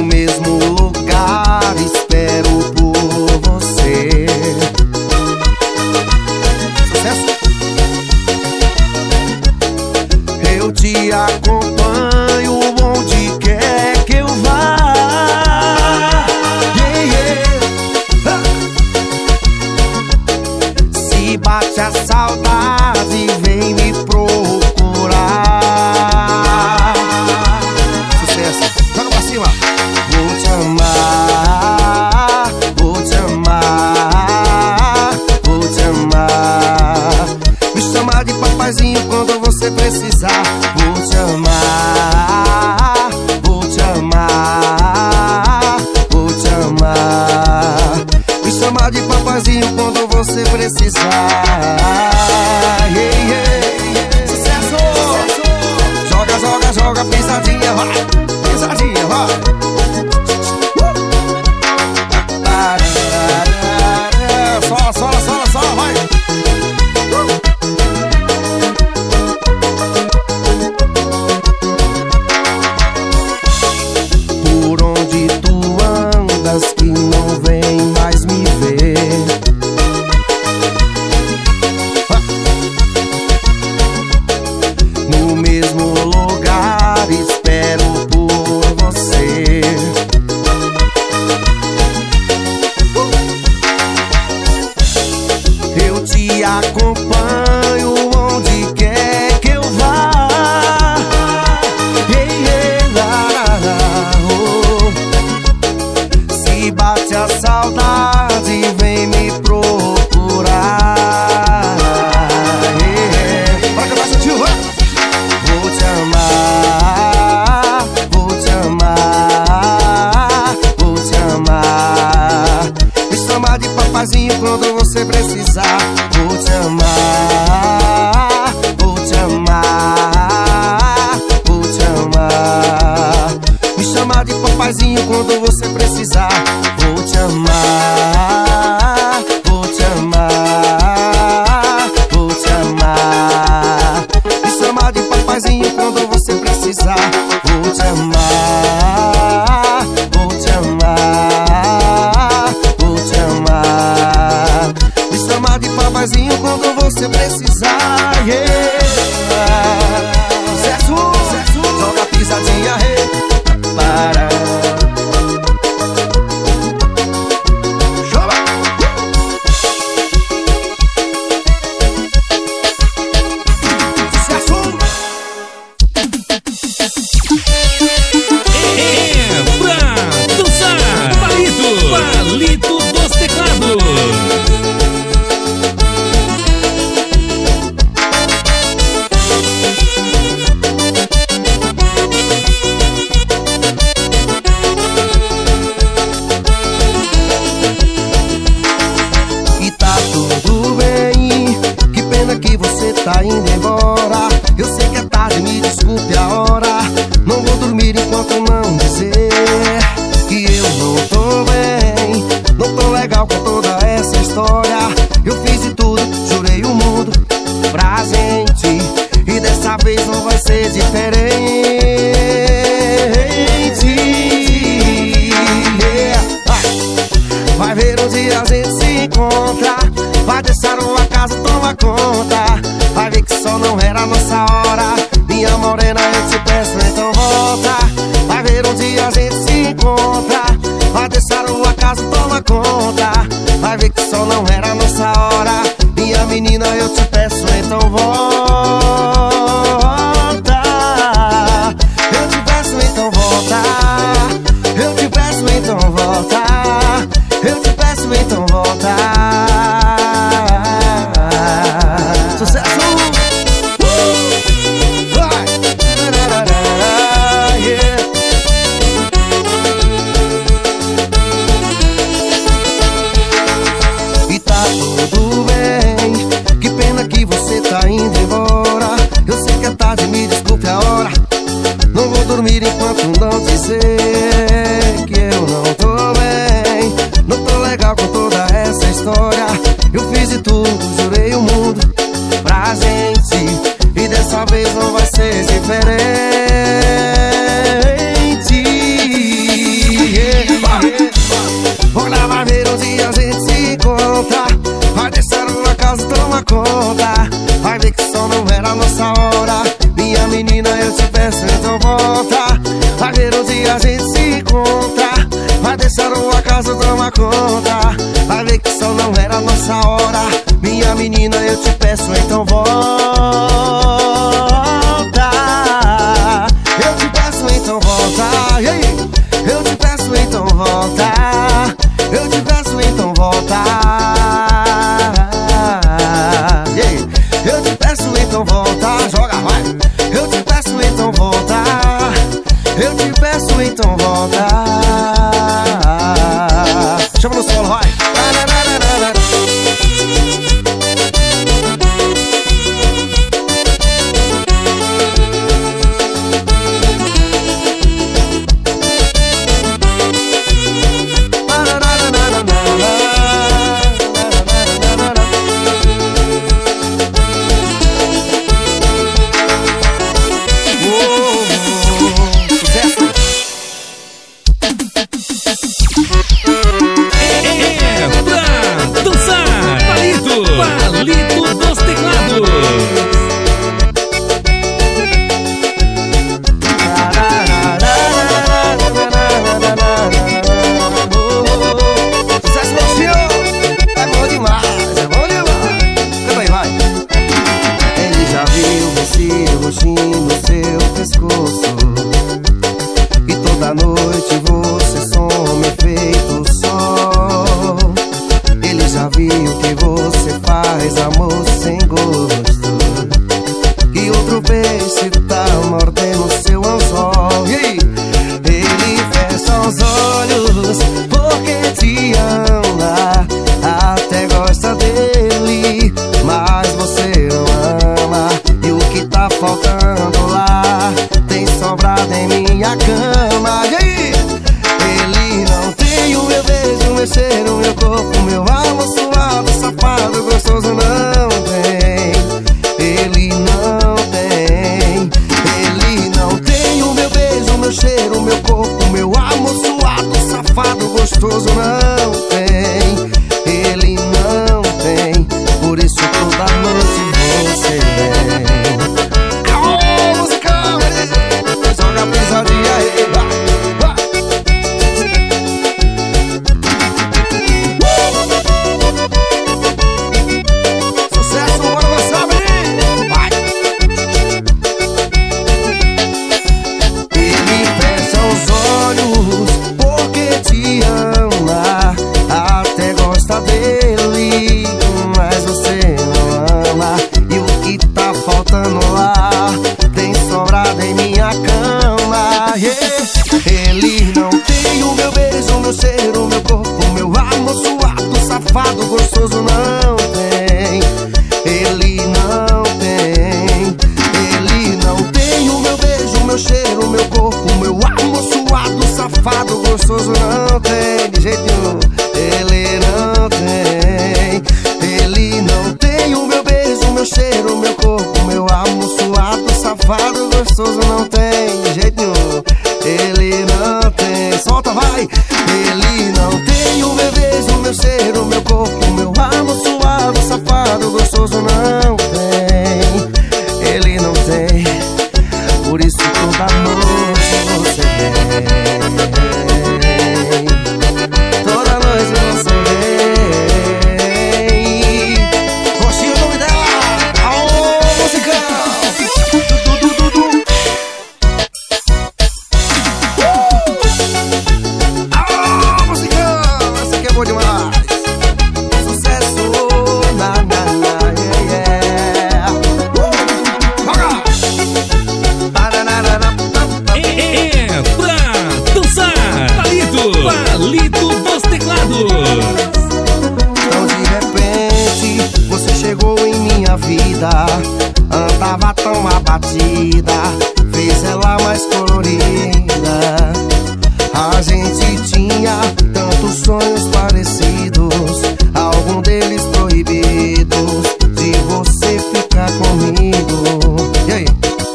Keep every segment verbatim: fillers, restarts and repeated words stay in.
no mesmo lugar, espero por você. Sucesso! Eu te acompanho onde quer que eu vá. Yeah, yeah. Ah. Se bate a saudade, vem me procurar. Sucesso! Joga pra cima! Vou te amar, vou te amar, vou te amar. Me chamar de papazinho quando você precisar. Vou te amar, vou te amar, vou te amar. Me chamar de papazinho quando você precisar. Yeah, yeah. Sucesso! Joga, joga, joga, pisadinha, vai! Pisadinha, vai! Sola, sola, sola, sola, vai! Por onde tu andas que não vem mais me ver? No mesmo lugar, espero por você. Eu te acompanho onde quer que eu vá. Yeah, yeah, oh. Se bate a saudade, vem me procurar. Yeah. Bora cantar juntinho, vai! Vou te amar, vou te amar, vou te amar. Me chamar de papazinho quando você precisar. Vou te amar, vou te amar, vou te amar. Me chamar de papazinho quando você precisar. Vou te amar, vou te amar, vou te amar. Me chamar de papazinho quando você precisar. Vou te amar, vou te amar, vou te amar. Me chamar de papazinho quando você precisar. Yeah. Sucesso, sucesso. Joga a pisadinha, hey. Para. Chama. Sucesso. É pra dançar. Palito, palito dos teclados. Tá indo embora, eu sei que é tarde, me desculpe a hora. Não vou dormir enquanto não dizer que eu não tô bem, não tô legal com toda essa história. Eu fiz de tudo, jurei o mundo pra gente, e dessa vez não vai ser diferente. Yeah. Vai ver um dia a gente se encontra, vai deixar uma casa, toma conta. Vai ver que só não era a nossa hora. Minha morena, eu te peço, então volta. Vai ver um dia a gente se encontra, vai deixar o acaso, toma conta. Vai ver que só não era a nossa hora. Minha menina, eu te peço, então volta. Eu te peço, então volta. Eu te peço, então volta. Eu te peço, então volta. Sucesso! Tá indo embora, eu sei que é tarde, me desculpe a hora. Não vou dormir enquanto não dizer que eu não tô bem, não tô legal com toda essa história. Eu fiz de tudo, jurei o mundo pra gente, e dessa vez não vai ser diferente. ver que só não era a nossa hora. Minha menina, eu te peço, então volta. Vai ver um dia a gente se encontra. Vai deixar o acaso tomar conta. Vai ver que só não era a nossa hora. Minha menina, eu te peço, então volta. Eu te peço, então volta. E aí? Eu te peço, então volta. Eu te peço, então volta. E aí? Eu te peço, então volta. Joga, vai. Eu te peço, então volta. Eu te peço, então volta. Chama no solo, vai.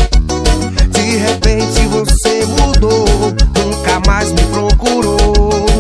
De repente você mudou, nunca mais me procurou.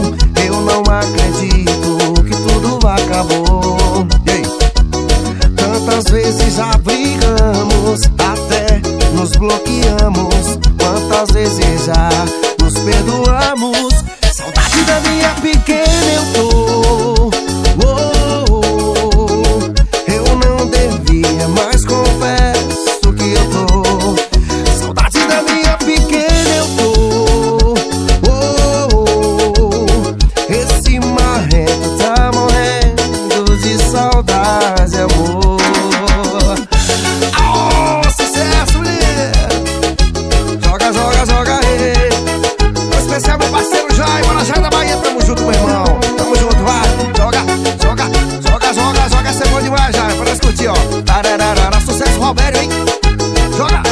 perdoamos. Saudade da minha pequena eu tô. Oh, oh, oh. Eu não devia, mas confesso que eu tô. Saudade da minha pequena eu tô. Oh, oh, oh. Esse marrento tá morrendo de saudade, amor. Oh, sucesso, mulher! Joga, joga, joga aí. Em especial meu parceiro Jair, Marajá da Bahia. Tamo junto, meu irmão. Tamo junto, vai. Joga, joga, joga, joga, joga. Essa é boa demais, Jair. Pra nós curtir, ó. Tararara, sucesso, Roberto, hein? Joga!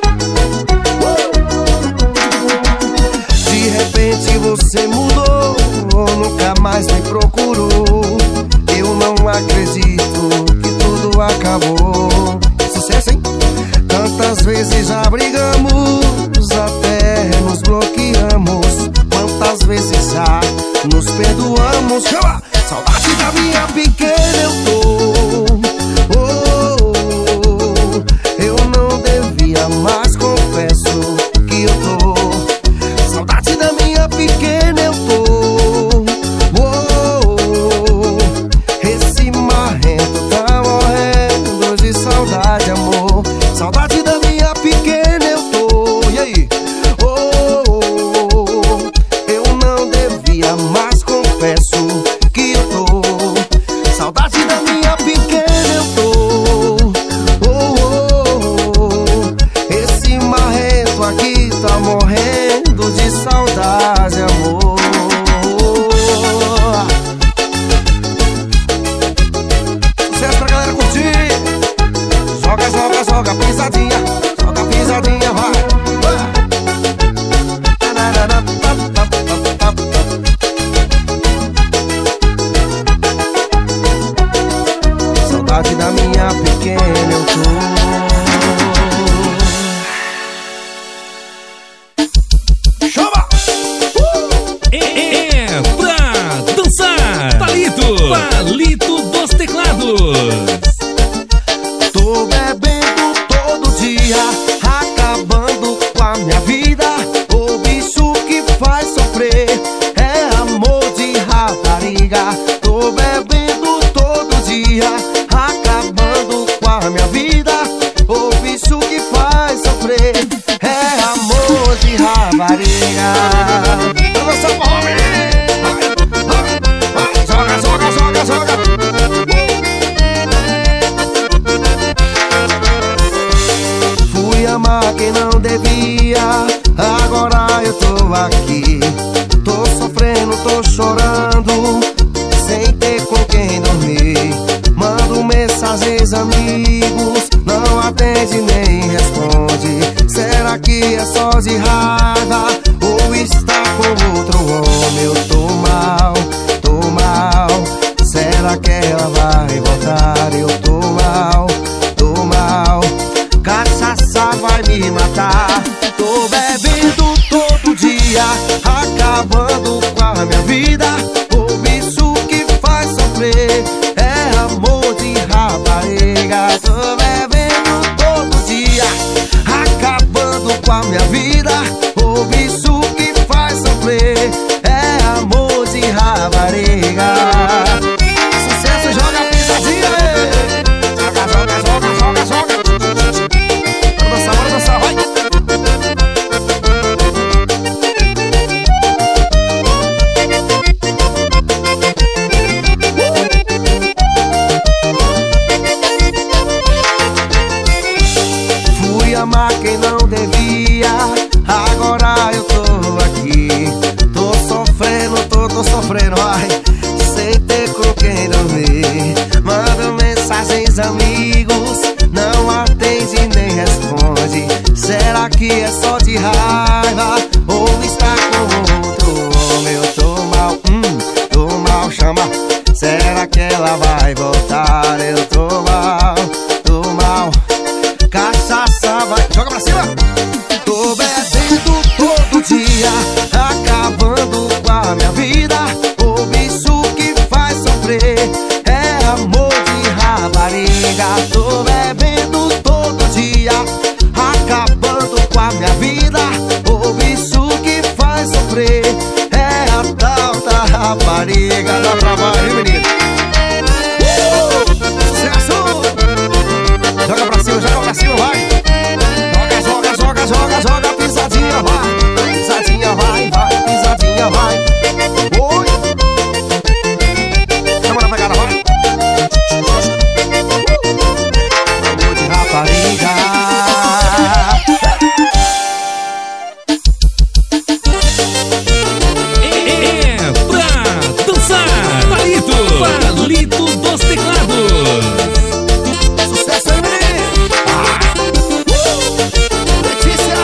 De repente você mudou, nunca mais me procurou. Eu não acredito que tudo acabou. Sucesso, hein? Tantas vezes já brigamos, até nos bloqueamos. Quantas vezes já nos perdoamos. Chama! Saudade da minha pequena eu tô. Oh, oh, oh. Eu não devia, mas confesso que eu tô. Saudade da minha pequena eu tô. Oh, oh, oh. Esse marrento tá morrendo de saudade, amor. Saudade da minha pequena eu tô. E aí? Oh, oh, oh. Eu não devia, mas confesso que eu tô. Saudade da minha pequena eu tô. Oh, oh, oh. Esse marrento aqui tá morrendo de saudade, amor. Sucesso pra galera curtir. Joga, joga, joga, pisadinha. Joga, pisadinha, vai. Saudade da minha pequena eu tô. Chama! É, é pra dançar. Palito, Palito dos Teclados. Tô bebendo todo dia, acabando com a minha vida. O bicho que faz sofrer é amor de rapariga. Tô bebendo todo dia, acabando com a minha vida. O bicho que faz sofrer é amor de rapariga. Vamos dançar pra homem! Joga, joga, joga, joga! Fui amar quem não devia, agora eu tô aqui. Tô sofrendo, tô chorando, sem ter com quem dormir. Mando mensagens, amigos, não atende nem responde. Será que é só de raiva ou está com outro homem? Eu tô mal, tô mal. Será que ela vai voltar? Eu tô mal, tô mal. Cachaça vai me matar. Tô bebendo todo dia, acabando com a minha vida. O bicho que faz sofrer é amor de rapariga. Tô bebendo todo dia, acabando com a minha vida. O bicho que faz sofrer é amor de rapariga. Sucesso, joga a pisadinha aí. Joga, joga, joga, joga, joga. Bora dançar, bora dançar, vai. sofrer é a tal da rapariga. Dá trabalho, hein, menino? Uh! Sucesso! Joga pra cima, joga pra cima, vai! Joga, joga, joga, joga, joga, pisadinha, vai! Pisadinha, vai, vai, pisadinha, vai! Oi! Chama na pegada, vai! Amor de rapariga. Palito dos Teclados. Sucesso aí, menino! Ah. Uh. Letícia!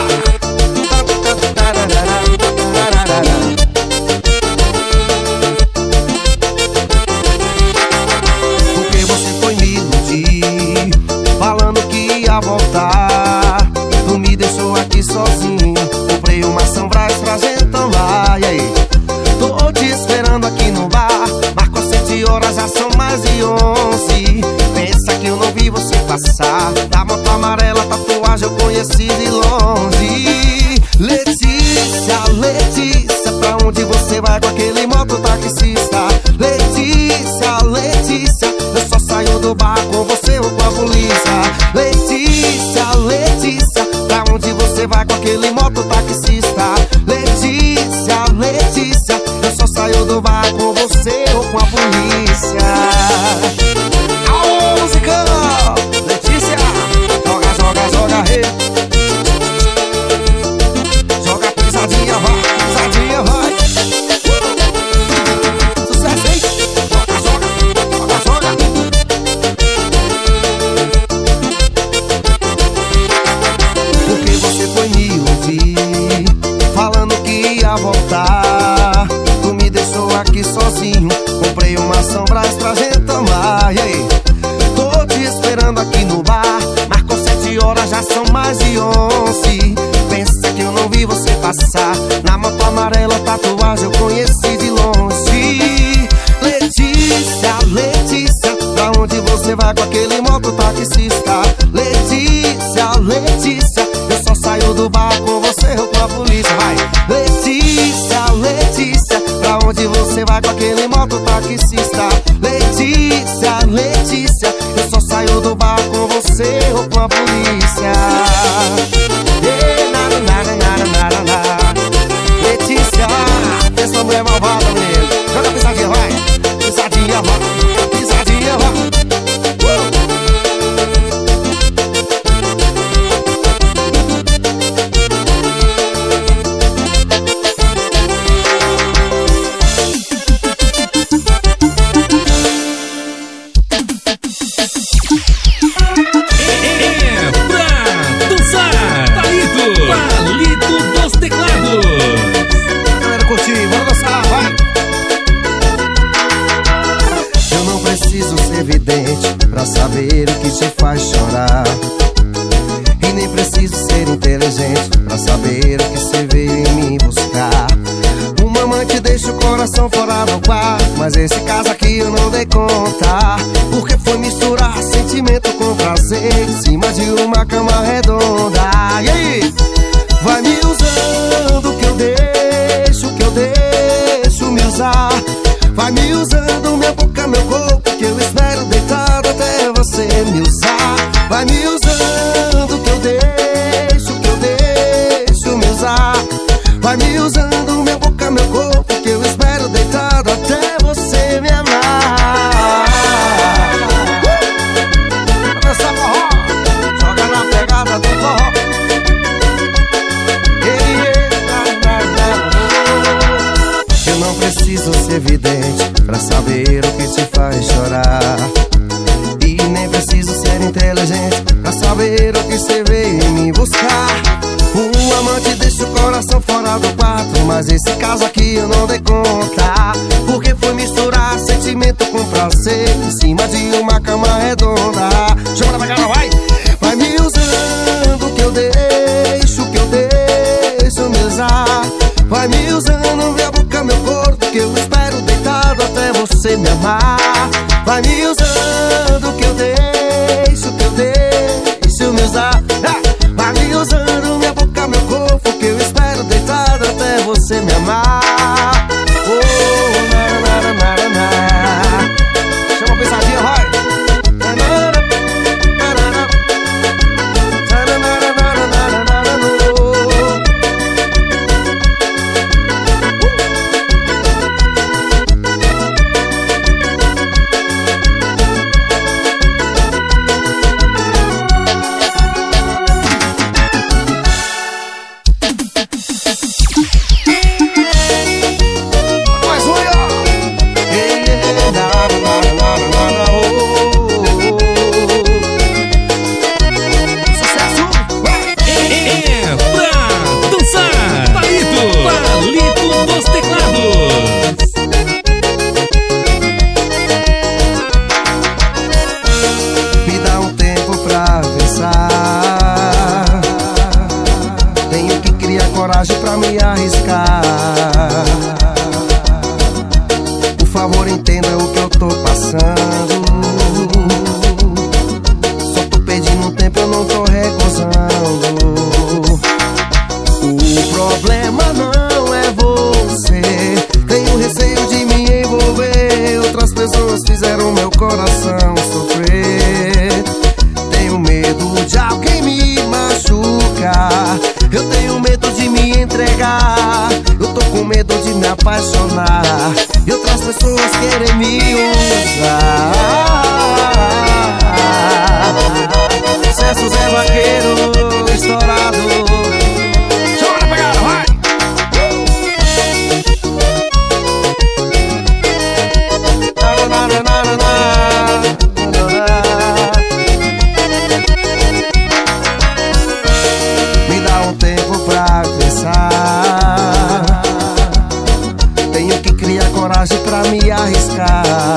Porque você foi me iludir, falando que ia voltar. Tu me deixou aqui sozinho, comprei uma São Brás pra gente tomar. E aí? Tô te esperando aqui no bar, horas já são mais de onze. Pensa que eu não vi você passar. Da moto amarela, tatuagem eu conheci de longe. Letícia, Letícia, pra onde você vai com aquele mototaxista? Letícia, Letícia, eu só saio do bar com você ou com a polícia. Letícia, Letícia, pra onde você vai com aquele mototaxista? Letícia, Letícia, eu só saio do bar com você ou com a polícia. Aô, musicão! Letícia, joga, joga, joga, rei. Joga pisadinha, vai, pisadinha, vai. Uh! Sucesso, hein? Joga, joga, joga, joga. Porque você foi me iludir, falando que ia voltar. Tu me deixou aqui sozinho, comprei uma São Brás pra gente tomar. E aí? Tô te esperando aqui no bar, marcou sete horas, já são mais de onze. Pensa que eu não vi você passar. Na moto amarela, tatuagem eu conheci de longe. Letícia, Letícia, pra onde você vai com aquele mototaxista? Letícia, Letícia, eu só saio do bar com você ou com a polícia. Vai! Letícia, Letícia, pra onde você vai com aquele mototaxista? Letícia, Letícia, eu só saio do bar com você ou com a polícia. Yeah, nada, nada, nada, nada, nada. Letícia, essa mulher malvada, menino. Joga pisadinha, vai. Pisadinha, vai. Pisadinha, vai. Pra saber o que te faz chorar. E nem preciso ser inteligente pra saber o que você veio em mim buscar. Uma amante deixa o coração fora do quarto, mas esse caso aqui eu não dei conta. Porque foi misturar sentimento com prazer em cima de uma cama redonda. E aí? Vai me usando que eu deixo, que eu deixo me usar. Vai me usando minha boca, meu corpo, que eu espero deitado até você me usar. Vai me usando que eu deixo, que eu deixo me usar. Vai me usando minha boca, meu corpo, que eu espero deitado até você me amar. uh! Vai dançar forró, joga na pegada do forró. Eu não preciso ser vidente pra saber o que te faz chorar. E nem preciso ser inteligente pra saber o que você veio em me buscar. Um amante deixa o coração fora do quarto, mas esse caso aqui eu não dei conta. Porque foi misturar sentimento com prazer em cima de uma cama redonda. Chama na pegada, vai! Vai me usando que eu deixo, que eu deixo me usar. Vai me usando minha boca, meu corpo, que eu espero deitado até você me amar. Vai me usando que eu deixo, que eu deixo me usar. Vai me usando minha boca, meu corpo, que eu espero deitado até você me amar. medo de me apaixonar e outras pessoas querem me usar. Sucesso Zé Vaqueiro estourado. Chora, pegada, vai! Me dá um tempo pra pensar. Tenho que criar coragem pra me arriscar.